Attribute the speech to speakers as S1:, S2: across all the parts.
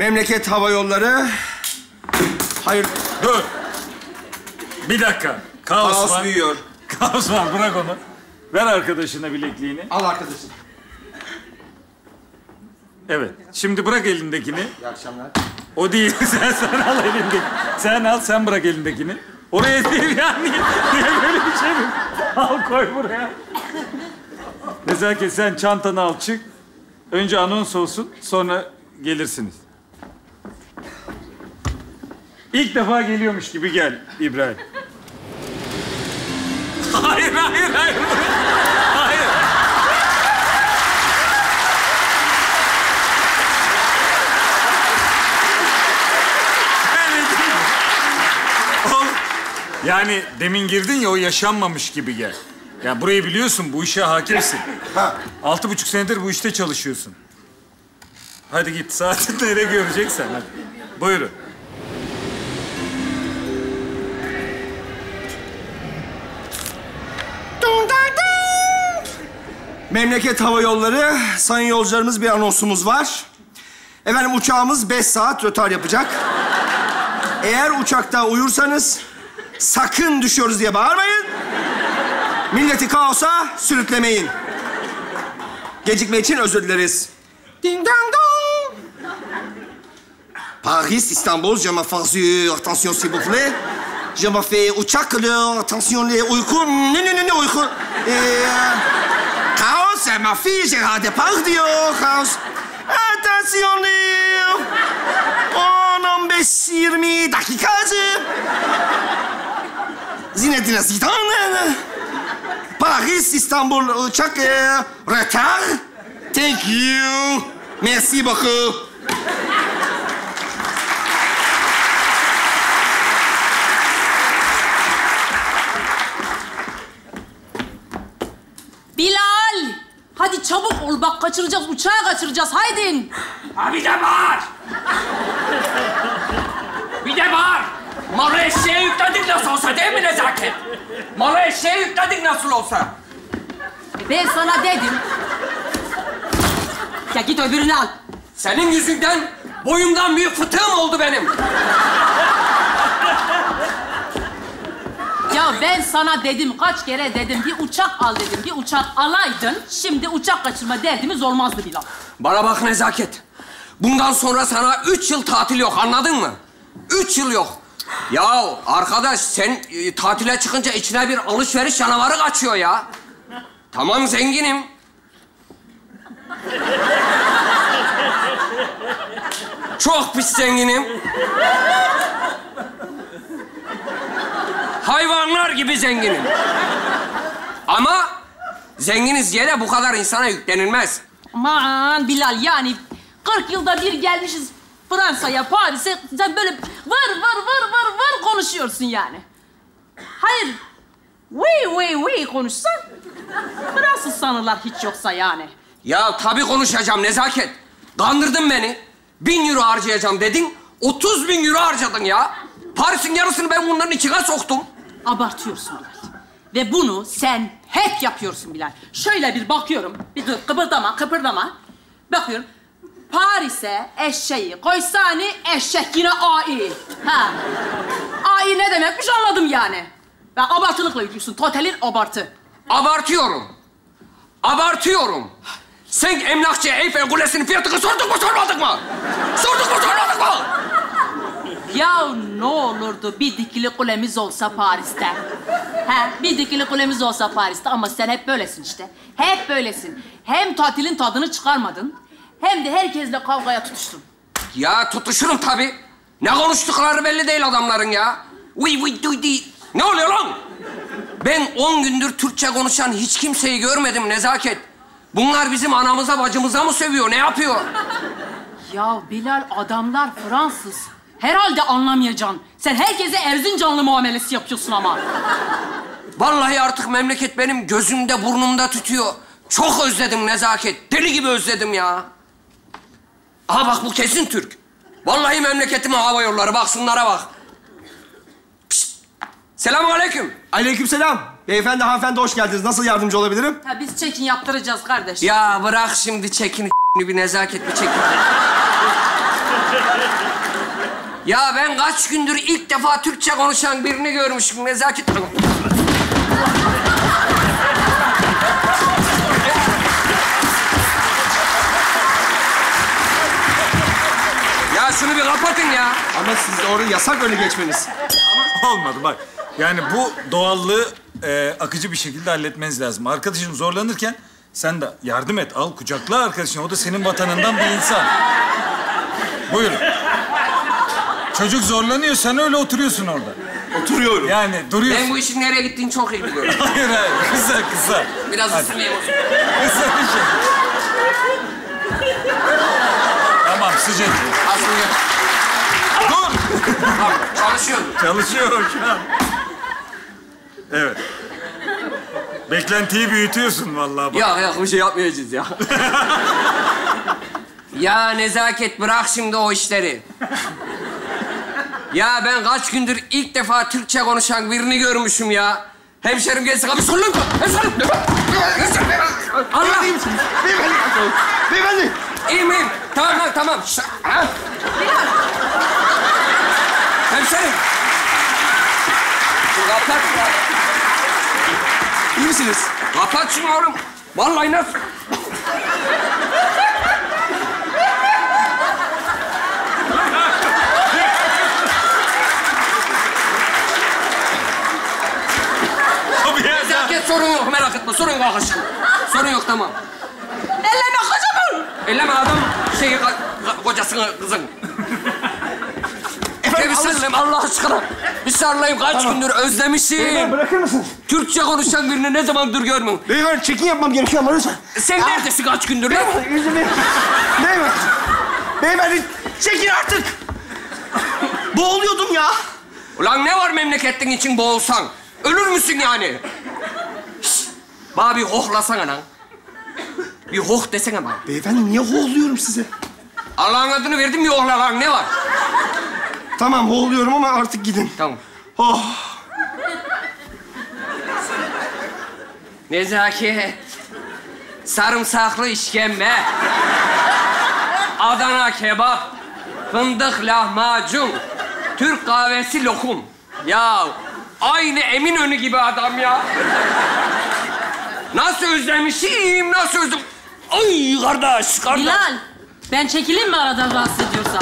S1: Memleket Hava Yolları... Hayır...
S2: Dur. Bir dakika. Kaos var.
S1: büyüyor.
S2: Kaos var, bırak onu. Ver arkadaşına bilekliğini.
S1: Al arkadaşım.
S2: Evet. Şimdi bırak elindekini.
S1: İyi akşamlar.
S2: O değil. Sen al elindekini. Sen al, sen bırak elindekini. Oraya değil ya. Niye böyle bir şey mi? Al koy buraya. Nezaket, sen çantanı al çık. Önce anons olsun, sonra gelirsiniz. İlk defa geliyormuş gibi gel İbrahim. Hayır. Hayır. Yani demin girdin ya, o yaşanmamış gibi gel. Ya burayı biliyorsun, bu işe hakimsin. 6,5 senedir bu işte çalışıyorsun. Hadi git, saatinde nereye göreceksen hadi. Buyurun.
S1: Memleket Hava Yolları, sayın yolcularımız, bir anonsumuz var. Efendim, uçağımız 5 saat rötar yapacak. Eğer uçakta uyursanız sakın düşüyoruz diye bağırmayın. Milleti kaosa sürüklemeyin. Gecikme için özür dileriz. Ding dong dong. Paris, İstanbul, je m'affare, attention s'il vous plaît. Je m'affare uçak, attention, uyku, ne uyku. Kaos, ma fille, Gérard Depardieu, kaos. Attention, 10-15-20 dakikacı. Zinedine Zidane. Paris, İstanbul, uçak, retard. Thank you. Merci beaucoup.
S3: Bilal! Hadi çabuk ol, bak kaçıracağız, uçağı kaçıracağız, haydi.
S4: Ha bir de bağır! Bir de bağır! Malı eşeğe yükledik nasıl olsa, değil mi Nezaket? Malı eşeğe yükledik nasıl olsa.
S3: Ben sana dedim. Ya git öbürünü al.
S4: Senin yüzünden boyumdan büyük fıtığım oldu benim.
S3: Ya ben sana dedim, kaç kere dedim, bir uçak al dedim. Bir uçak alaydın, şimdi uçak kaçırma derdimiz olmazdı Bilal.
S4: Bana bak Nezaket. Bundan sonra sana 3 yıl tatil yok, anladın mı? 3 yıl yok. Ya arkadaş, sen tatile çıkınca içine bir alışveriş canavarı kaçıyor ya. Tamam, zenginim. Çok pis zenginim. Hayvanlar gibi zenginim. Ama zenginiz diye de bu kadar insana yüklenilmez.
S3: Aman Bilal, yani 40 yılda bir gelmişiz Fransa'ya, Paris'e. Sen böyle vır konuşuyorsun yani. Hayır, oui konuşsan Fransız sanırlar hiç yoksa yani.
S4: Ya tabii konuşacağım Nezaket. Kandırdın beni. 1000 euro harcayacağım dedin. 30.000 euro harcadın ya. Paris'in yarısını ben bunların içine soktum.
S3: Abartıyorsun Bilal. Ve bunu sen hep yapıyorsun Bilal. Şöyle bir bakıyorum, bir dur, kıpırdama. Bakıyorum, Paris'e eşeği koysani, eşek yine AI. Ha. AI ne demekmiş anladım yani. Ben abartılıkla yüklüyorsun, totalin abartı.
S4: Abartıyorum. Sen emlakçıya Eyfel Kulesi'nin fiyatını sormadık mı? Sorduk mu?
S3: Ya ne olurdu bir dikili kulemiz olsa Paris'te. Bir dikili kulemiz olsa Paris'te, ama sen hep böylesin işte. Hep böylesin. Hem tatilin tadını çıkarmadın, hem de herkesle kavgaya tutuştun.
S4: Ya tutuşurum tabii. Ne konuştukları belli değil adamların ya. Ne oluyor lan? Ben 10 gündür Türkçe konuşan hiç kimseyi görmedim Nezaket. Bunlar bizim anamıza bacımıza mı sövüyor, ne yapıyor?
S3: Ya Bilal, adamlar Fransız. Herhalde anlamayacaksın. Sen herkese Erzincanlı muamelesi yapıyorsun ama.
S4: Vallahi artık memleket benim gözümde, burnumda tütüyor. Çok özledim Nezaket. Deli gibi özledim ya. Aha bak, bu kesin Türk. Vallahi memleketimin hava yolları. Bak şunlara bak. Selamünaleyküm.
S1: Aleykümselam. Beyefendi, hanımefendi hoş geldiniz. Nasıl yardımcı olabilirim?
S3: Biz çekin yaptıracağız kardeş.
S4: Ya bırak şimdi çekin bir Nezaket, bir çekin. Ya ben kaç gündür ilk defa Türkçe konuşan birini görmüşüm. Nezaket... Ya şunu bir kapatın ya.
S1: Ama siz orada yasak öyle geçmeniz.
S2: Olmadı bak. Yani bu doğallığı akıcı bir şekilde halletmeniz lazım. Arkadaşın zorlanırken sen de yardım et. Al kucakla arkadaşını. O da senin vatanından bir insan. Buyurun. Çocuk zorlanıyor. Sen öyle oturuyorsun orada.
S1: Oturuyorum.
S2: Yani duruyorsun.
S4: Ben bu işin nereye gittiğini çok iyi biliyorum.
S2: Hayır hayır. Kısa.
S4: Biraz ısınayım o zaman.
S2: Kısa bir şey. Tamam sıcak.
S4: Aslında...
S2: Dur.
S4: Tamam, çalışıyorum.
S2: Çalışıyorum şu an. Evet. Beklentiyi büyütüyorsun vallahi. Bak.
S4: Yok bir şey yapmayacağız ya. Ya Nezaket bırak şimdi o işleri. Ya ben kaç gündür ilk defa Türkçe konuşan birini görmüşüm ya. Hemşerim gelsin abi sorun mu? Hemşerim. Allah.
S1: Beyefendi.
S4: İyiyim. Tamam. Hemşerim. Kapat ya.
S1: İyi misiniz?
S4: Kapat şunu oğlum. Vallahi nasıl? Nezaket sorun yok merak etme. Sorun yok arkadaşım. Sorun yok tamam.
S3: Elleme kocamı!
S4: Elleme adam kocasını kızın. Bir sarılayım Allah aşkına. Bir sarılayım kaç gündür özlemişim.
S1: Beyefendi bırakır mısınız?
S4: Türkçe konuşan birini ne zamandır görmüyorum.
S1: Beyefendi çekin yapmam gerekiyor ama lütfen.
S4: Sen neredesin kaç gündür lan?
S1: Yüzümü... Beyefendi çekin artık. Boğuluyordum ya.
S4: Ulan ne var memleketin için boğulsan? Ölür müsün yani? Şişt, bana bir hohlasana lan. Bir hoh desene bana.
S1: Beyefendi niye hoğluyorum size?
S4: Allah'ın adını verdim bir hohla lan ne var?
S1: Tamam hoğluyorum ama artık gidin.
S4: Tamam.
S1: Oh.
S4: Nezaket. Sarımsaklı işkembe. Adana kebap. Fındık lahmacun. Türk kahvesi lokum. Ya aynı Eminönü gibi adam ya. Nasıl özlemişim, nasıl özledim. Ay kardeş.
S3: Bilal, ben çekileyim mi aradan rahatsız ediyorsan?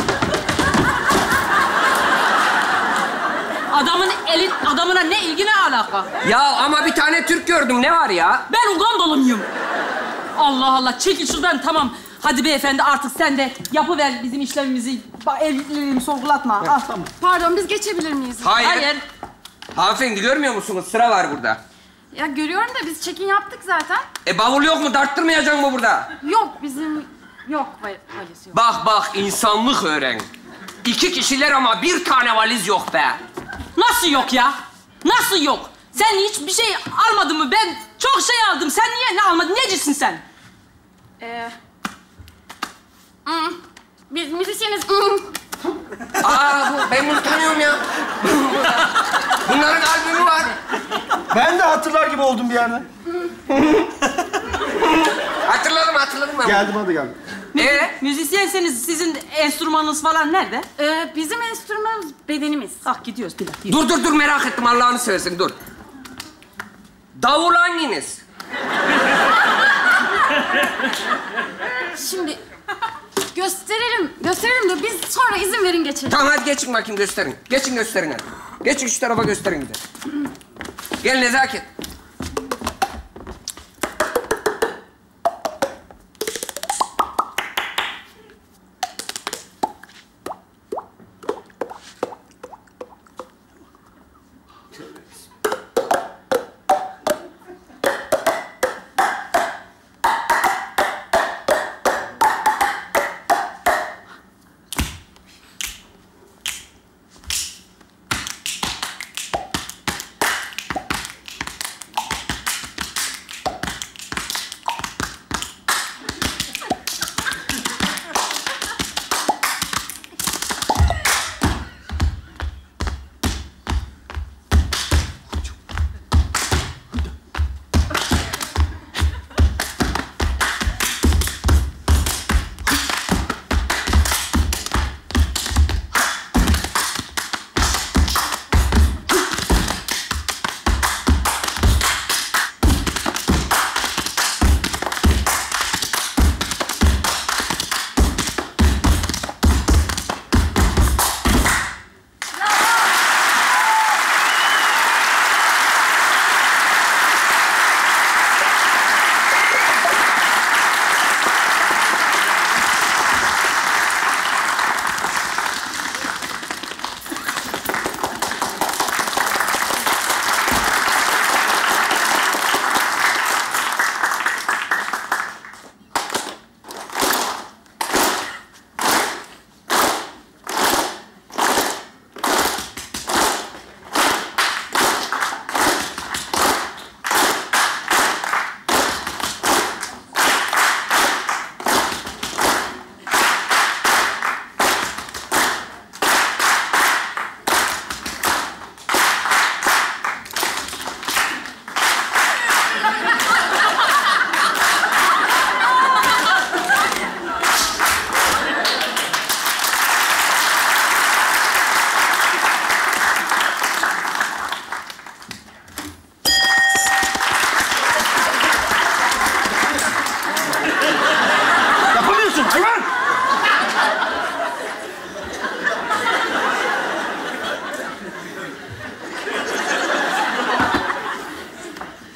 S3: Adamına ne ilgi ne alaka?
S4: Ya ama bir tane Türk gördüm, ne var ya?
S3: Ben Ugandalı mıyım? Allah Allah, çekil şuradan tamam. Hadi beyefendi artık sen de yapıver bizim işlemimizi. Evliliğimi sorgulatma. Al.
S1: Tamam.
S5: Pardon, biz geçebilir miyiz?
S4: Hayır. Hanımefendi görmüyor musunuz? Sıra var burada.
S5: Ya görüyorum da biz check-in yaptık zaten.
S4: Bavul yok mu? Darttırmayacak mı burada?
S5: Yok, bizim... Yok, valiz yok.
S4: Bak, insanlık öğren. 2 kişiler ama 1 tane valiz yok be.
S3: Nasıl yok ya? Nasıl yok? Sen hiçbir şey almadın mı? Ben çok şey aldım. Sen niye ne almadın? Necisin sen?
S5: Biz müzisyeniz.
S4: Ben bunu tanıyorum ya. Bunların albümü var.
S1: Ben de hatırlar gibi oldum bir yerden.
S4: Hatırladım ben.
S1: Geldim hadi geldim.
S3: Müzisyenseniz sizin enstrümanınız falan nerede?
S5: Bizim enstrümanımız bedenimiz.
S3: Ah gidiyoruz bir dakika.
S4: Dur merak ettim Allah'ını seversen dur. Davul hanginiz?
S5: Şimdi gösterelim de biz sonra izin verin geçelim.
S4: Tamam hadi geçin bakayım gösterin. Geçin gösterin hadi. Geçin şu tarafa gösterin bir de. Gel Nezaket.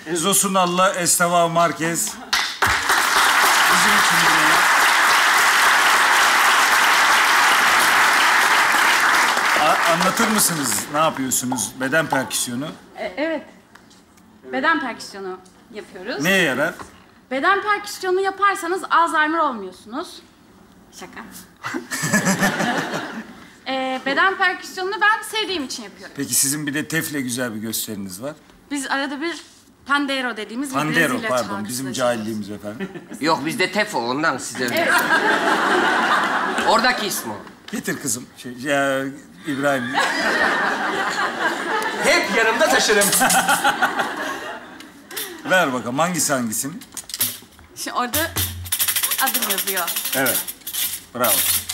S2: Enzo Sunal'la Esteva Marquez. Bizim için buraya. Anlatır mısınız? Ne yapıyorsunuz? Beden perküsyonu.
S5: Evet. Beden perküsyonu yapıyoruz.
S2: Neye yarar?
S5: Beden perküsyonu yaparsanız Alzheimer olmuyorsunuz. Şaka. Beden perküsyonunu ben sevdiğim için yapıyorum.
S2: Peki sizin bir de tefle güzel bir gösteriniz var.
S5: Biz arada bir pandero dediğimiz bir
S2: Pandero,
S5: Brezilya
S2: pardon.
S5: çalgısı
S2: Bizim
S5: çalıyoruz.
S2: cahilliğimiz efendim.
S4: Yok bizde tefo ondan size öyle.
S5: Evet.
S4: Oradaki ismi o.
S2: Getir kızım. İbrahim.
S1: Hep yanımda taşırım.
S2: Ver bakalım. Hangisinin?
S5: Şimdi orada adım yazıyor.
S2: Evet. Bravo.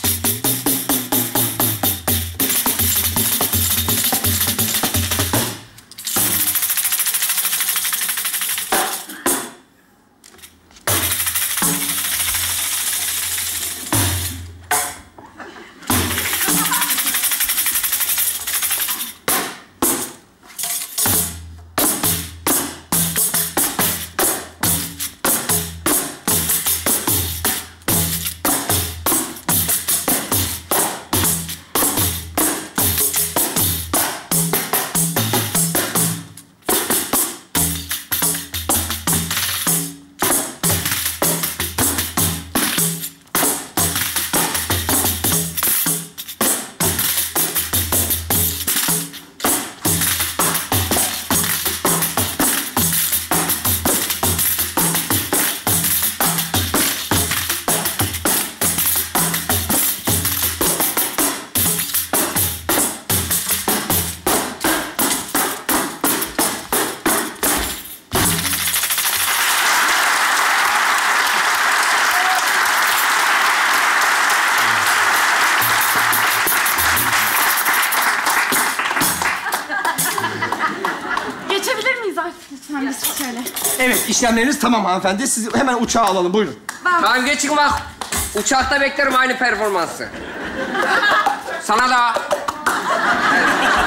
S5: Geçebilir miyiz artık lütfen biz şöyle?
S1: Evet, işlemleriniz tamam hanımefendi. Sizi hemen uçağa alalım, buyurun.
S4: Tamam geçin bak. Uçakta beklerim aynı performansı. Sana da. Evet.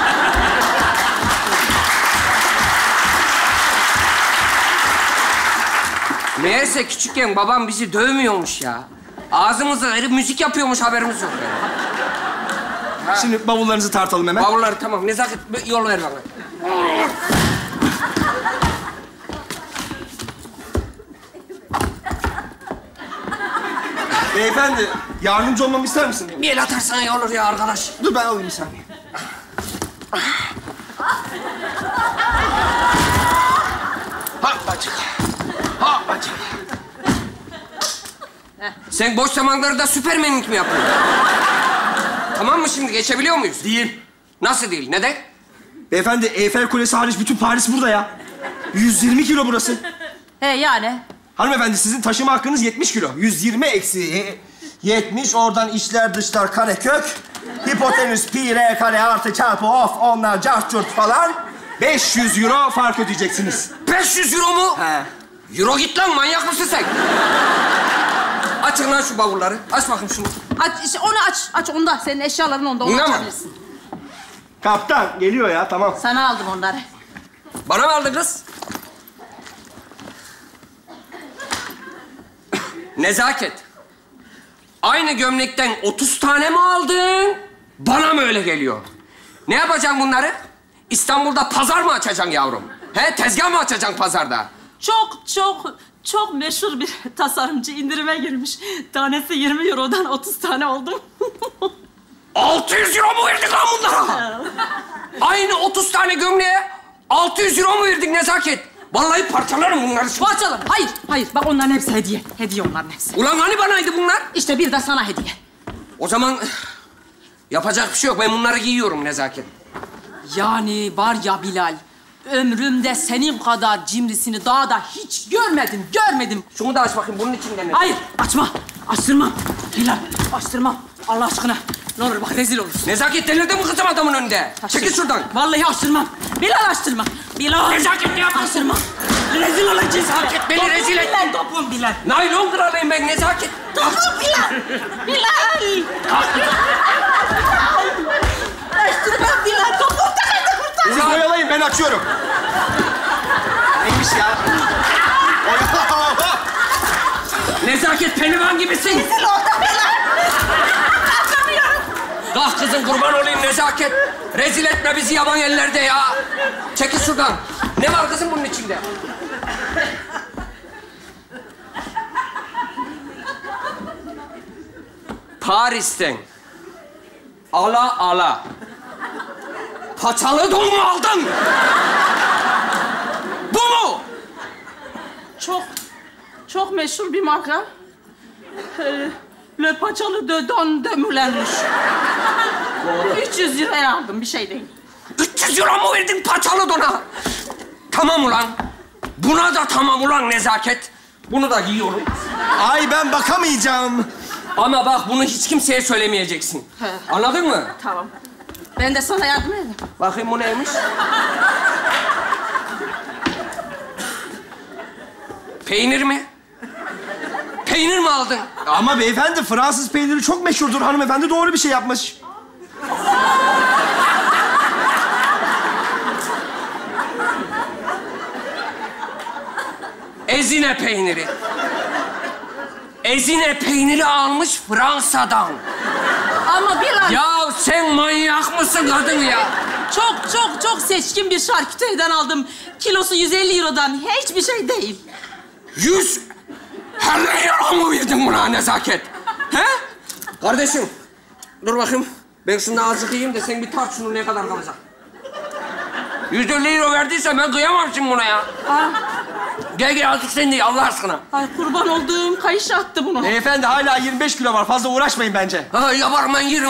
S4: Meğerse küçükken babam bizi dövmüyormuş ya. Ağzımızı verip müzik yapıyormuş, haberimiz yok yani.
S1: Şimdi bavullarınızı tartalım hemen.
S4: Bavulları tamam. Nezaket yol ver bana.
S1: Beyefendi, yardımcı olmamı ister misin?
S4: Bir el atarsan iyi olur ya arkadaş.
S1: Dur ben alayım bir saniye. Hoppacık. Hoppacık.
S4: Sen boş zamanlarda süpermenlik mi yapıyorsun? Tamam mı şimdi? Geçebiliyor muyuz?
S1: Değil.
S4: Nasıl değil? Neden?
S1: Beyefendi, Eyfel Kulesi hariç bütün Paris burada ya. 120 kilo burası.
S3: He yani.
S1: Hanımefendi, sizin taşıma hakkınız 70 kilo. 120 eksi 70, oradan içler dışlar karekök. Hipotenüs pi r kare artı çarpı of onlar cart curt falan. 500 euro fark ödeyeceksiniz.
S4: 500 euro mu?
S1: He.
S4: Euro git lan, manyak mısın sen? Açın lan şu bavulları. Aç bakayım şunu.
S3: Aç, onu aç. Aç onda. Senin eşyaların onda. Onu
S4: Bunda mı?
S3: açabilirsin.
S1: Kaptan geliyor ya, tamam.
S3: Sana aldım onları.
S4: Bana mı aldın kız? Nezaket. Aynı gömlekten 30 tane mi aldın? Bana mı öyle geliyor? Ne yapacaksın bunları? İstanbul'da pazar mı açacaksın yavrum? He, tezgah mı açacaksın pazarda?
S3: Çok meşhur bir tasarımcı indirime girmiş. Tanesi 20 eurodan 30 tane oldum.
S4: 600 euro mu verdik lan bunlara? Aynı 30 tane gömleğe 600 euro mu verdik Nezaket? Vallahi parçalarım bunları.
S3: Parçalım. Hayır. Bak onların hepsi hediye. Hediye onların hepsi.
S4: Ulan hani banaydı bunlar?
S3: İşte bir de sana hediye.
S4: O zaman yapacak bir şey yok. Ben bunları giyiyorum Nezaket.
S3: Yani var ya Bilal, ömrümde senin kadar cimrisini daha da hiç görmedim.
S4: Şunu da aç bakayım, bunun içinde ne?
S3: Hayır, açma. Açtırmam. Bilal, açtırmam. Allah aşkına. Ne olur bak rezil olursun.
S4: Nezaket delirdin mi kızım adamın önünde? Çekil şuradan.
S3: Vallahi açtırmam. Bilal açtırma. Bilal.
S4: Nezaket ne yapıyorsun?
S3: Açtırma. Rezil olacağız.
S4: Nezaket beni rezil et.
S3: Bilal, topun Bilal.
S4: Naylon kralıyım ben Nezaket.
S3: Topun Bilal. Bilal. Açtırmam Bilal. Topun da
S1: Siz oyalayın, ben açıyorum. Neymiş ya?
S4: Nezaket pehlivan gibisin. Kalk kızım kurban olayım Nezaket. Rezil etme bizi yaban ellerde ya. Çekil şuradan. Ne var kızım bunun içinde? Paris'ten ala paçalı don mu aldın? Bu mu?
S3: Çok meşhur bir marka. Le Paçalı de Don de Moulin'miş. 300 liraya aldım, bir şey değil.
S4: 300 euro mu verdin paçalı dona? Tamam ulan. Buna da tamam ulan Nezaket. Bunu da giyiyorum.
S1: Ay ben bakamayacağım.
S4: Ama bak bunu hiç kimseye söylemeyeceksin.
S3: He.
S4: Anladın mı?
S3: Tamam. Ben de sana yardım edeyim.
S4: Bakayım bu neymiş? Peynir mi? Peynir mi aldın?
S1: Ama beyefendi Fransız peyniri çok meşhurdur. Hanımefendi doğru bir şey yapmış.
S4: Ezine peyniri. Ezine peyniri almış Fransa'dan.
S3: Ama biraz
S4: Ya sen manyak mısın kadın ya?
S3: çok seçkin bir şarküteriden aldım. Kilosu 150 eurodan. Hiçbir şey değil.
S4: 150 euro mu verdin buna Nezaket? He? Kardeşim, dur bakayım. Ben şunu azıcık yiyeyim de sen bir tart şunu ne kadar kalacak. 150 euro verdiyse ben kıyamam şimdi buna ya.
S3: Aa,
S4: Gel azıcık sen de ye Allah aşkına.
S3: ay kurban olduğum kayış attı bunu.
S1: Beyefendi hala 25 kilo var. Fazla uğraşmayın bence.
S4: Ha, yaparım ben yerim.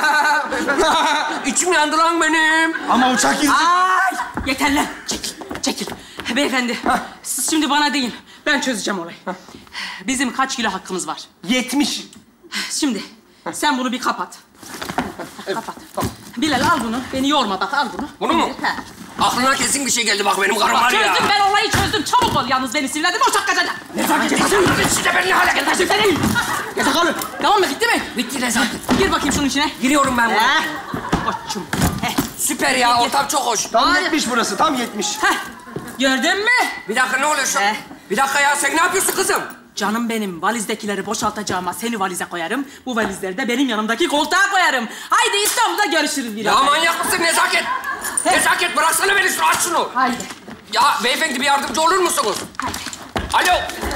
S4: İçim yandı lan benim.
S1: Ama uçak gidecek.
S3: Ay yeter lan. Çekil. Beyefendi, siz şimdi bana deyin. Ben çözeceğim olayı. Bizim kaç kilo hakkımız var?
S1: 70.
S3: Şimdi sen bunu bir kapat. Kapat. Bilal al bunu. Beni yorma bak, al bunu.
S4: Bunu mu?
S3: He.
S4: Aklına kesin bir şey geldi bak benim karım var ya.
S3: Çözdüm ben olayı çözdüm. Çabuk ol yalnız beni sinirlendim. Uçak kaçacak.
S4: Nezaket kızım, size ben ne hale getirdim seni?
S3: Yasakalım. Tamam mı? Bitti mi?
S4: Bitti Nezaket.
S3: Gir bakayım şunun içine.
S4: Giriyorum ben buna.
S3: Heh. Koçum. Heh.
S4: Süper ya, ortam çok hoş.
S1: Tam
S3: Hadi.
S1: 70 burası. Tam 70.
S3: Heh. Gördün mü?
S4: Bir dakika ne oluyor şu?
S3: Eh.
S4: Bir dakika ya, sen ne yapıyorsun kızım?
S3: Canım benim, valizdekileri boşaltacağıma seni valize koyarım. Bu valizleri de benim yanımdaki koltuğa koyarım. Haydi İstanbul'da görüşürüz Bilal.
S4: Ya manyak mısın Nezaket? Nezaket bıraksana beni şunu, aç şunu.
S3: Haydi.
S4: Ya beyefendi bir yardımcı olur musunuz? Alo.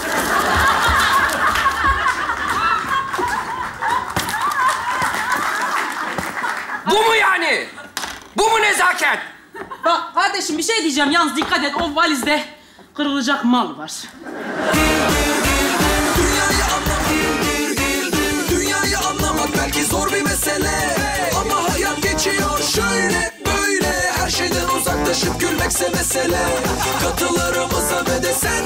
S4: Bu mu yani? Bu mu Nezaket?
S3: Bak kardeşim bir şey diyeceğim. Yalnız dikkat et, o valizde kırılacak mal var.
S6: Dünyayı anlamak belki zor bir mesele, ama hayat geçiyor şöyle böyle. Her şeyden uzaklaşıp gülmekse mesele. Katılarımıza ve de sen